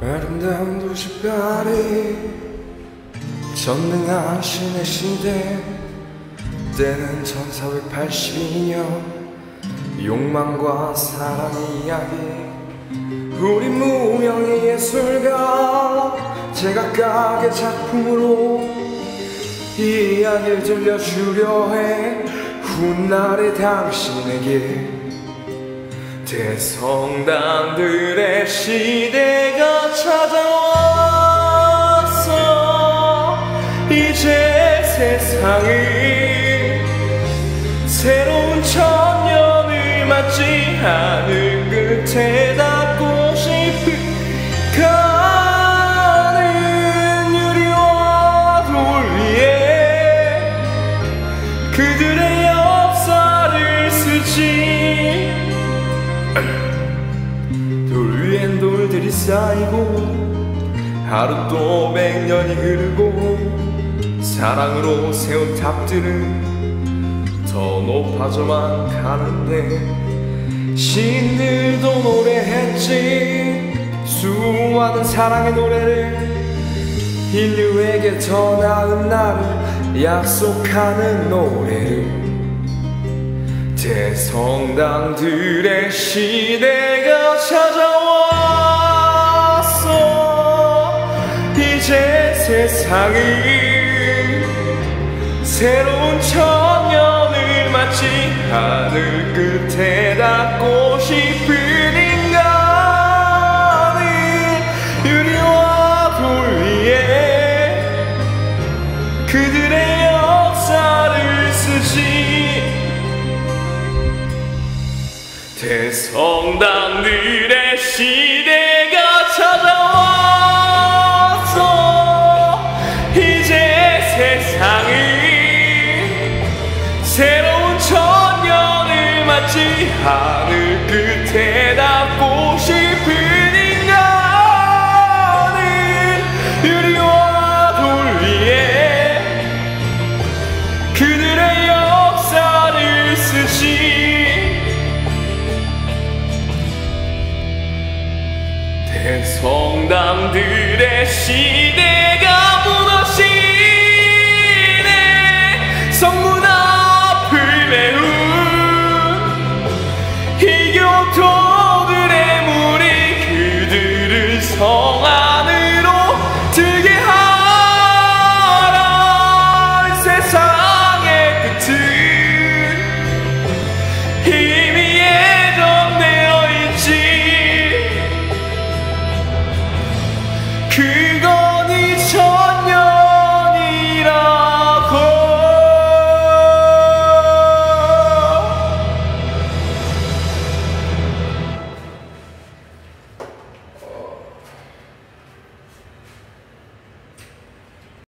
아름다운 도시파리 전능한 신의 시대 때는 1482년 욕망과 사랑의 이야기 우리 무명의 예술가 제각각의 작품으로 이 이야기를 들려주려 해 훗날의 당신에게 대성당들의 시대가 찾아왔어. 이제 세상이 새로운 천년을 맞지 하늘 끝에 닿고 싶은 가는 유리와 돌 위에 그들의 역사를 쓰지. 돌 위엔 돌들이 쌓이고 하루 또 100년이 흐르고 사랑으로 세운 탑들은 더 높아져만 가는데 시인들도 노래했지. 수많은 사랑의 노래를 인류에게 더 나은 날을 약속하는 노래를 대성당들의 시대가 찾아왔어. 이제 세상이 새로운 천년을 맞지 하늘 끝에 닿고 싶은 인간은 유리와 돌 위에 그들의 역사를 쓰지. 대성당들의 시대가 찾아왔어. 이제 세상이 새로운 천년을 맞지 하늘 끝에 닿고 싶은 인간은 유리와 돌 위에 그들의 역사를 쓰지. 대성당들의 시대